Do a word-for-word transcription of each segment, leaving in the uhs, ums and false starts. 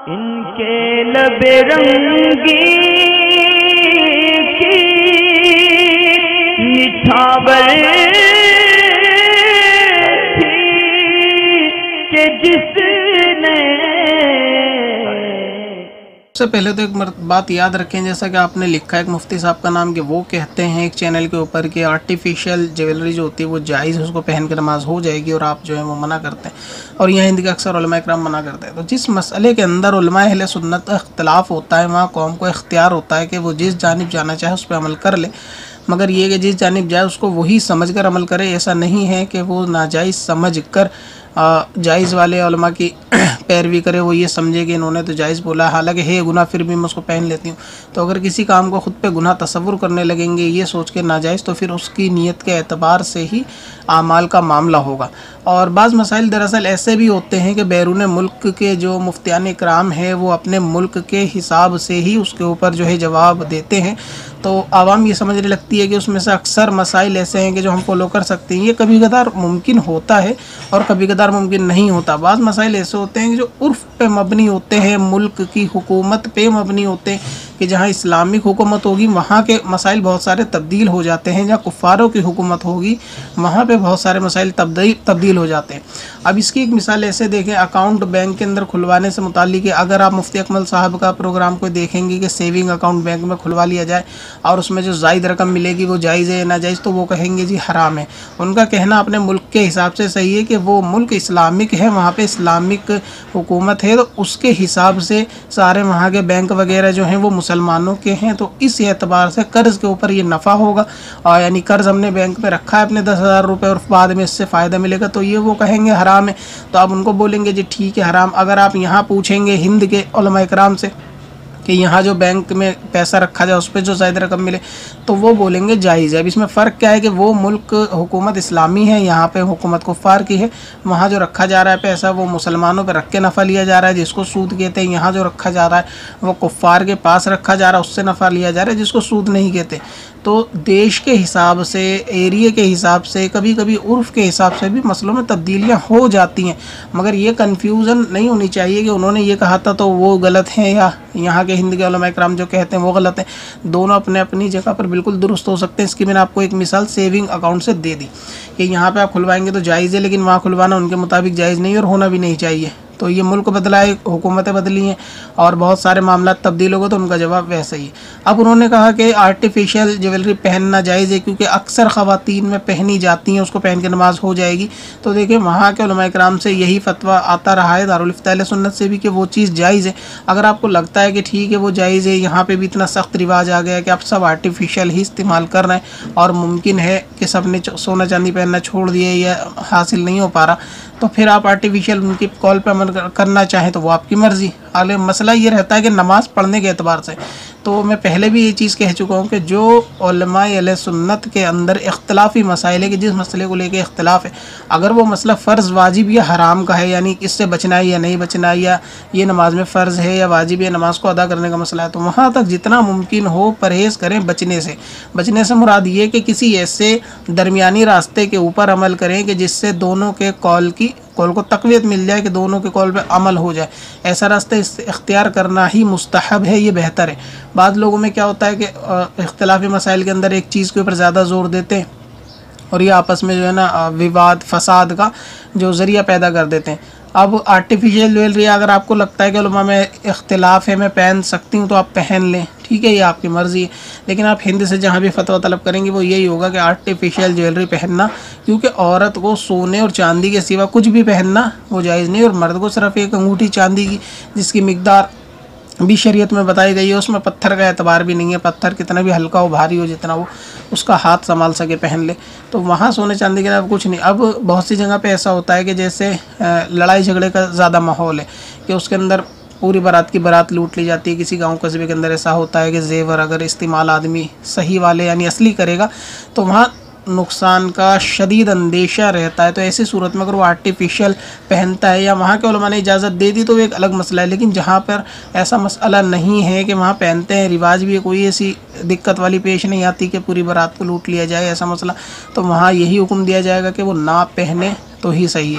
इनके लबे रंगी की निछावर थी कि जिसने। सबसे पहले तो एक बात याद रखें, जैसा कि आपने लिखा है एक मुफ्ती साहब का नाम, कि वो कहते हैं एक चैनल के ऊपर कि आर्टिफिशियल ज्वेलरी जो होती है वो जायज़ है, उसको पहन कर नमाज हो जाएगी, और आप जो है वो मना करते हैं, और यहाँ हिंदी के अक्सर उलमा इकराम मना करते हैं। तो जिस मसले के अंदर उलमा अहले सुन्नत का इख्तिलाफ होता है, वहाँ कौम को इख्तियार होता है कि वो जिस जानिब जाना चाहे उस पर अमल कर ले, मगर ये कि जिस जानिब जाए उसको वही समझ कर अमल करे। ऐसा नहीं है कि वो नाजायज़ समझ कर जायज़ वाले उलमा की पैरवी करे, वो ये समझे कि इन्होंने तो जायज़ बोला, हालांकि है गुनाह फिर भी मैं उसको पहन लेती हूँ। तो अगर किसी काम को ख़ुद पे गुनाह तसव्वुर करने लगेंगे ये सोच के नाजायज़, तो फिर उसकी नीयत के एतबार से ही आमाल का मामला होगा। और बाज़ मसाइल दरअसल ऐसे भी होते हैं कि बैरून मुल्क के जो मुफ्तियान इकराम हैं वो अपने मुल्क के हिसाब से ही उसके ऊपर जो है जवाब देते हैं, तो आवाम ये समझने लगती है कि उसमें से अक्सर मसाइल ऐसे हैं कि जो हम फॉलो कर सकते हैं। ये कभी कदार मुमकिन होता है और कभी कदार मुमकिन नहीं होता। बाज़ मसाइल ऐसे होते हैं कि जो उर्फ़ पे मबनी होते हैं, मुल्क की हुकूमत पे मबनी होते हैं, कि जहाँ इस्लामिक हुकूमत होगी वहाँ के मसाइल बहुत सारे तब्दील हो जाते हैं, जहाँ कुफ़ारों की हुकूमत होगी वहाँ पे बहुत सारे मसाइल तब्दील तब्दील हो जाते हैं। अब इसकी एक मिसाल ऐसे देखें, अकाउंट बैंक के अंदर खुलवाने से मुताल्लिक़ अगर आप मुफ्ती अकमल साहब का प्रोग्राम को देखेंगे कि सेविंग अकाउंट बैंक में खुलवा लिया जाए और उसमें जो ज़ायद रकम मिलेगी वो जायज़ है या नाजायज़, तो वो कहेंगे जी हराम है। उनका कहना अपने मुल्क के हिसाब से सही है कि वो मुल्क इस्लामिक है, वहाँ पे इस्लामिक हुकूमत है, तो उसके हिसाब से सारे वहाँ के बैंक वगैरह जो हैं वो मुसलमानों के हैं, तो इस एतबार से कर्ज़ के ऊपर ये नफ़ा होगा। और यानी कर्ज़ हमने बैंक में रखा है अपने दस हज़ार रुपये और बाद में इससे फ़ायदा मिलेगा, तो ये वो कहेंगे हराम है। तो आप उनको बोलेंगे जी ठीक है हराम। अगर आप यहाँ पूछेंगे हिंद के उलमा इकराम से कि यहाँ जो बैंक में पैसा रखा जाए उस पर जो ज़ायद रकम मिले, तो वो बोलेंगे जायज़ है। अब इसमें फ़र्क क्या है कि वो मुल्क हुकूमत इस्लामी है, यहाँ पे हुकूमत कुफ़ार की है, वहाँ जो रखा जा रहा है पैसा वो मुसलमानों पे रख के नफ़ा लिया जा रहा है जिसको सूद कहते हैं, यहाँ जो रखा जा रहा है वो कुफ़ार के पास रखा जा रहा है उससे नफ़ा लिया जा रहा है जिसको सूद नहीं कहते। तो देश के हिसाब से, एरिए के हिसाब से, कभी कभी उर्फ़ के हिसाब से भी मसलों में तब्दीलियाँ हो जाती हैं, मगर ये कन्फ्यूज़न नहीं होनी चाहिए कि उन्होंने ये कहा था तो वो गलत है या यहाँ के हिंद के उलमा इकराम जो कहते हैं वो गलत हैं। दोनों अपने अपनी जगह पर बिल्कुल दुरुस्त हो सकते हैं। इसकी मैंने आपको एक मिसाल सेविंग अकाउंट से दे दी कि यहाँ पे आप खुलवाएंगे तो जायज़ है, लेकिन वहाँ खुलवाना उनके मुताबिक जायज़ नहीं और होना भी नहीं चाहिए। तो ये मुल्क बदला है, हुकूमतें बदली हैं और बहुत सारे मामला तब्दील हो गए, तो उनका जवाब वैसा ही है। अब उन्होंने कहा कि आर्टिफिशियल ज्वेलरी पहनना जायज़ है क्योंकि अक्सर ख़वातीन में पहनी जाती हैं, उसको पहन के नमाज हो जाएगी। तो देखिए वहाँ के उलमा इकराम से यही फतवा आता रहा है, दारुल इफ्ता अहले सुन्नत से भी, कि वो चीज़ जायज़ है। अगर आपको लगता है कि ठीक है वो जायज़ है, यहाँ पर भी इतना सख्त रिवाज आ गया कि आप सब आर्टिफिशियल ही इस्तेमाल कर रहे हैं और मुमकिन है कि सब ने सोना चांदी पहनना छोड़ दिया या हासिल नहीं हो पा रहा, तो फिर आप आर्टिफिशियल उनकी कॉल पे अमल करना चाहें तो वो आपकी मर्ज़ी। हाल मसला ये रहता है कि नमाज़ पढ़ने के एतबार से, तो मैं पहले भी ये चीज़ कह चुका हूँ कि जो उलमाए अहले सुन्नत के अंदर इख्तिलाफ़ी मसाइल है कि जिस मसले को लेके इख्तिलाफ़ है, अगर वो मसला फ़र्ज़ वाजिब या हराम का है, यानी इससे बचना है या नहीं बचना है, या ये नमाज में फ़र्ज़ है या वाजिब है, नमाज को अदा करने का मसला है, तो वहाँ तक जितना मुमकिन हो परहेज़ करें बचने से। बचने से मुराद ये कि किसी ऐसे दरमियानी रास्ते के ऊपर अमल करें कि जिससे दोनों के कॉल की कॉल को तक़वियत मिल जाए, कि दोनों के कॉल पे अमल हो जाए। ऐसा रास्ता इख्तियार करना ही मुस्तहब है, ये बेहतर है। बाद लोगों में क्या होता है कि इख्तिलाफ़ी मसाइल के अंदर एक चीज़ के ऊपर ज़्यादा ज़ोर देते हैं और ये आपस में जो है ना विवाद फसाद का जो ज़रिया पैदा कर देते हैं। अब आर्टिफिशियल ज्वेलरी अगर आपको लगता है कि उलमा में इख्तिलाफ़ है, मैं पहन सकती हूँ, तो आप पहन लें, ठीक है, ये आपकी मर्ज़ी है। लेकिन आप हिंद से जहाँ भी फतवा तलब करेंगे वो यही होगा कि आर्टिफिशियल ज्वेलरी पहनना, क्योंकि औरत को सोने और चांदी के सिवा कुछ भी पहनना वो जायज़ नहीं, और मर्द को सिर्फ एक अंगूठी चांदी की जिसकी मिकदार भी शरीयत में बताई गई है, उसमें पत्थर का एतबार भी नहीं है, पत्थर कितना भी हल्का हो भारी हो जितना वो उसका हाथ संभाल सके पहन ले, तो वहाँ सोने चांदी के अलावा कुछ नहीं। अब बहुत सी जगह पे ऐसा होता है कि जैसे लड़ाई झगड़े का ज़्यादा माहौल है कि उसके अंदर पूरी बारात की बारात लूट ली जाती है। किसी गांव कस्बे के अंदर ऐसा होता है कि जेवर अगर इस्तेमाल आदमी सही वाले यानी असली करेगा तो वहाँ नुकसान का शदीद अंदेशा रहता है। तो ऐसी सूरत में अगर वो आर्टिफिशियल पहनता है या वहाँ के उलमा ने इजाज़त दे दी तो एक अलग मसला है, लेकिन जहाँ पर ऐसा मसला नहीं है कि वहाँ पहनते हैं, रिवाज भी है, कोई ऐसी दिक्कत वाली पेश नहीं आती कि पूरी बारात को लूट लिया जाए ऐसा मसला, तो वहाँ यही हुक्म दिया जाएगा कि वो ना पहने तो ही सही है।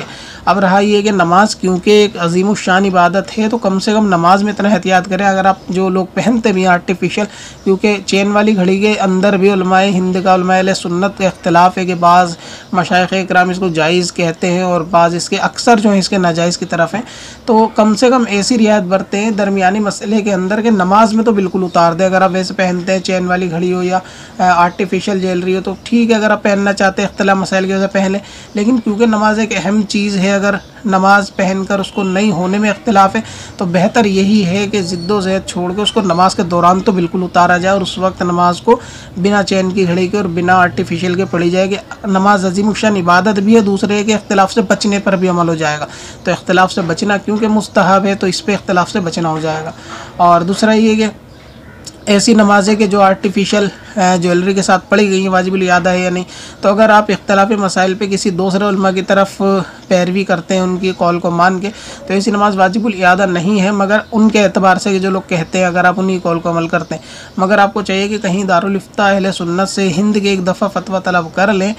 अब रहा ये कि नमाज क्योंकि एक अजीम शान इबादत है, तो कम से कम नमाज में इतना एहतियात करें। अगर आप जो लोग पहनते भी हैं आर्टिफिशियल, क्योंकि चेन वाली घड़ी के अंदर भी उलमाए हिंद का उलमाए सुन्नत का इख्तिलाफ है कि बाज़ मशाइख़ इकराम इसको जायज़ कहते हैं और बाज़ इसके अक्सर जो है इसके नाजायज़ की तरफ हैं। तो कम से कम ऐसी रियायत बरतें हैं दरमियानी मसले के अंदर के नमाज में तो बिल्कुल उतार दें। अगर आप वैसे पहनते हैं चेन वाली घड़ी हो या आर्टिफिशियल ज्वेलरी हो तो ठीक है, अगर आप पहनना चाहते हैं इख्तिलाफ मसाइल की वजह से पहन लें, लेकिन क्योंकि नमाज एक अहम चीज़ है, अगर नमाज पहनकर उसको नहीं होने में इख्तिलाफ है तो बेहतर यही है कि ज़िद्दोज़हद छोड़ के उसको नमाज के दौरान तो बिल्कुल उतारा जाए और उस वक्त नमाज को बिना चैन की घड़ी के और बिना आर्टिफिशियल के पढ़ी जाए कि नमाज अजीम शान इबादत भी है, दूसरे के इख्तिलाफ से बचने पर भी अमल हो जाएगा। तो इख्तिलाफ से बचना क्योंकि मुस्तहब है तो इस पर इख्तिलाफ से बचना हो जाएगा। और दूसरा ये कि ऐसी नमाज़ें कि जो आर्टिफिशियल ज्वेलरी के साथ पढ़ी गई हैं वाजिबुल इयादा है या नहीं। तो अगर आप इख्तिलाफ़ी मसाइल पे किसी दूसरे उलमा की तरफ पैरवी करते हैं उनकी कॉल को मान के, तो ऐसी नमाज वाजिबुल इयादा नहीं है, मगर उनके एतबार से कि जो लोग कहते हैं अगर आप उन्हीं कॉल को अमल करते हैं। मगर आपको चाहिए कि कहीं दारुल इफ्ता अहले सुन्नत से हिंद के एक दफ़ा फतवा तलब कर लें,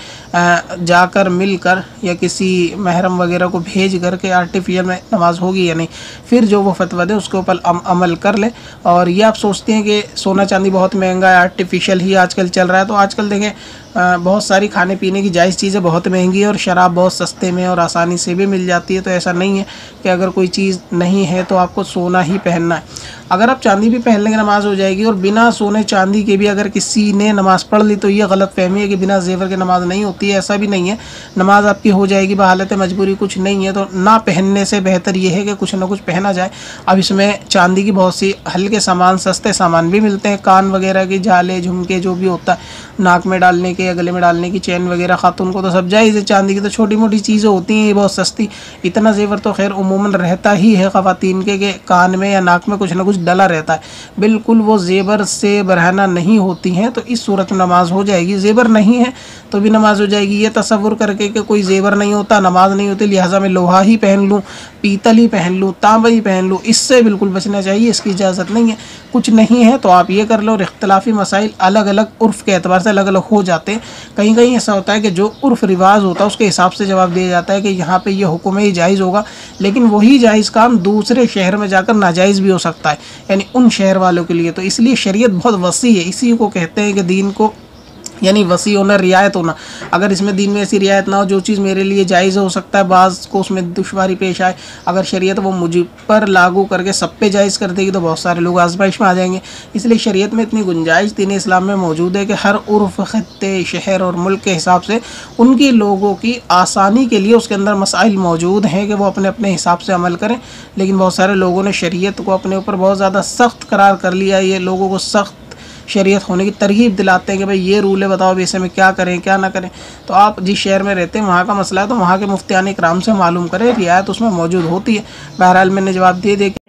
जाकर मिल कर या किसी महरम वगैरह को भेज कर के आर्टिफिशियल में नमाज होगी या नहीं, फिर जो वो फतवा दे उसके ऊपर अमल कर लें। और ये आप सोचते हैं कि सोना चांदी बहुत महंगा है, आर्टिफिशियल ही आजकल चल रहा है, तो आजकल देखें बहुत सारी खाने पीने की जायज़ चीज़ें बहुत महंगी है और शराब बहुत सस्ते में और आसानी से भी मिल जाती है। तो ऐसा नहीं है कि अगर कोई चीज़ नहीं है तो आपको सोना ही पहनना है। अगर आप चांदी भी पहन लेंगे नमाज हो जाएगी। और बिना सोने चांदी के भी अगर किसी ने नमाज़ पढ़ ली तो ये गलत फहमी है कि बिना जेवर के नमाज नहीं होती है, ऐसा भी नहीं है। नमाज आपकी हो जाएगी बहालत मजबूरी, कुछ नहीं है। तो ना पहनने से बेहतर ये है कि कुछ ना कुछ पहना जाए। अब इसमें चांदी की बहुत सी हल्के सामान, सस्ते सामान भी मिलते हैं, कान वगैरह की झाले झुमके जो भी होता है नाक में डालने के या गले में डालने की चैन वगैरह, खातून को तो सब जायज़ है। चांदी की तो छोटी मोटी चीज़ें होती हैं, ये बहुत सस्ती। इतना जेवर तो खैर उमूमन रहता ही है ख़वातीन के कि कान में या नाक में कुछ ना कुछ डला रहता है, बिल्कुल वो जेवर से बरहना नहीं होती हैं। तो इस सूरत में नमाज हो जाएगी। जेवर नहीं है तो भी नमाज हो जाएगी। ये तसव्वुर करके कि कोई जेवर नहीं होता नमाज नहीं होती, लिहाजा मैं लोहा ही पहन लूँ, पीतल ही पहन लूँ, तांबा ही पहन लूँ, इससे बिल्कुल बचना चाहिए, इसकी इजाज़त नहीं है। कुछ नहीं है तो आप ये कर लो। और इख्तिलाफ़ी मसाइल अलग अलग उर्फ़ के एतबार से अलग अलग हो जाते हैं। कहीं कहीं ऐसा होता है कि जो उर्फ़ रिवाज होता है उसके हिसाब से जवाब दिया जाता है कि यहाँ पे ये हुक्म ही जायज़ होगा, लेकिन वही जायज़ काम दूसरे शहर में जाकर नाजायज़ भी हो सकता है, यानी उन शहर वालों के लिए। तो इसलिए शरीयत बहुत वसी है, इसी को कहते हैं कि दीन को यानी वसी होना, रियायत होना। अगर इसमें दीन में ऐसी रियायत ना हो, जो चीज़ मेरे लिए जायज़ हो सकता है बाज़ को उसमें दुश्वारी पेश आए, अगर शरीयत वो मुझ पर लागू करके सब पे जायज़ कर देगी तो बहुत सारे लोग आजमाइश में आ जाएंगे। इसलिए शरीयत में इतनी गुंजाइश दीन इस्लाम में मौजूद है कि हर उर्फ़, खत्ते, शहर और मुल्क के हिसाब से उनके लोगों की आसानी के लिए उसके अंदर मसाइल मौजूद हैं कि वो अपने अपने हिसाब से अमल करें। लेकिन बहुत सारे लोगों ने शरीयत को अपने ऊपर बहुत ज़्यादा सख्त करार कर लिया। ये लोगों को सख्त शरीयत होने की तरगीब दिलाते हैं कि भाई ये रूल है, बताओ अब ऐसे में क्या करें क्या ना करें। तो आप जिस शहर में रहते हैं वहाँ का मसला है तो वहाँ के मुफ्तियान इकराम से मालूम करें, रियायत उसमें मौजूद होती है। बहरहाल मैंने जवाब दे दे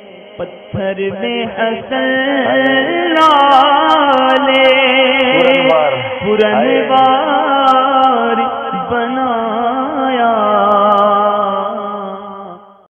पत्थर में हसन लाले पुरनवार